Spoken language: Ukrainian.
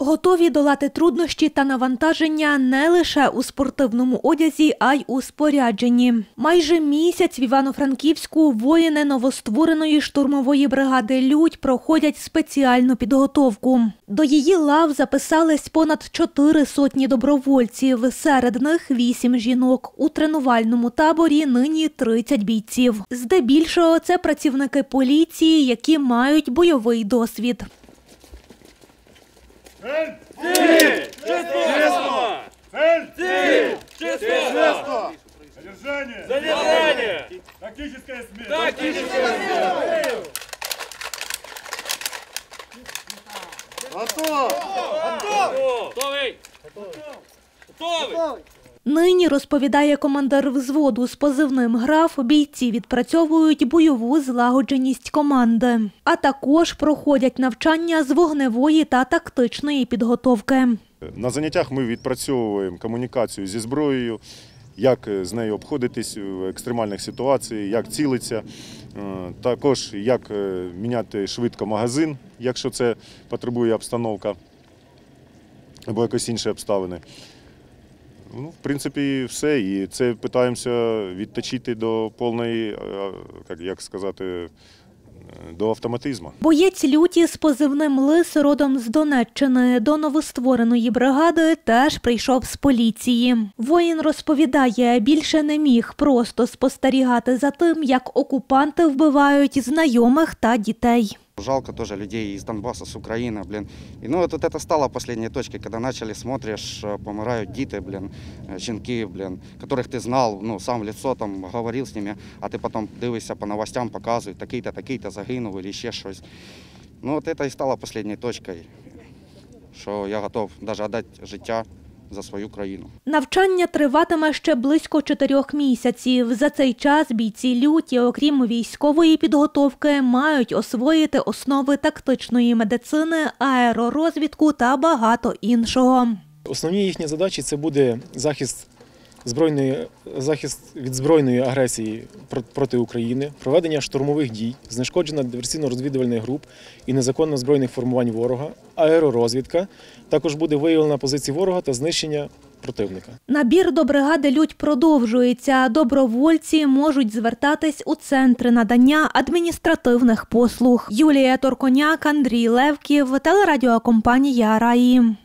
Готові долати труднощі та навантаження не лише у спортивному одязі, а й у спорядженні. Майже місяць в Івано-Франківську воїни новоствореної штурмової бригади «Людь» проходять спеціальну підготовку. До її лав записались понад 400 добровольців, серед них 8 жінок. У тренувальному таборі нині 30 бійців. Здебільшого це працівники поліції, які мають бойовий досвід. Цель! Честно! Цель! Честно! Задержание! Задержание! Тактическая смена! Тактическая смена! Готов! Готовый! Готовый! Нині, розповідає командир взводу з позивним «Граф», бійці відпрацьовують бойову злагодженість команди. А також проходять навчання з вогневої та тактичної підготовки. На заняттях ми відпрацьовуємо комунікацію зі зброєю, як з нею обходитись в екстремальних ситуаціях, як цілитися, також як міняти швидко магазин, якщо це потребує обстановка або якось інші обставини. Ну, в принципі, все. І це намагаємося відточити до повної, як сказати, до автоматизму. Боєць люті з позивним «Лис» родом з Донеччини. До новоствореної бригади теж прийшов з поліції. Воїн розповідає, більше не міг просто спостерігати за тим, як окупанти вбивають знайомих та дітей. Жалко тоже людей из Донбасса, с Украины, блин. И ну вот это стало последней точкой, когда начали, смотришь, помирают дети, блин, жінки, блин, которых ты знал, ну, сам в лицо, там, говорил с ними, а ты потом дивишься по новостям, показывают, такий-то загинув, или ще щось. Ну, вот это и стало последней точкой, що я готов даже отдать життя за свою країну. Навчання триватиме ще близько 4 місяців. За цей час бійці люті, окрім військової підготовки, мають освоїти основи тактичної медицини, аеророзвідку та багато іншого. Основні їхні задачі – це буде захист від збройної агресії проти України, проведення штурмових дій, знешкодження диверсійно-розвідувальних груп і незаконно збройних формувань ворога, аеророзвідка. Також буде виявлена позиції ворога та знищення противника. Набір до бригади «Людь» продовжується. Добровольці можуть звертатись у центри надання адміністративних послуг. Юлія Торконяк, Андрій Левків, телерадіокомпанія «Раї».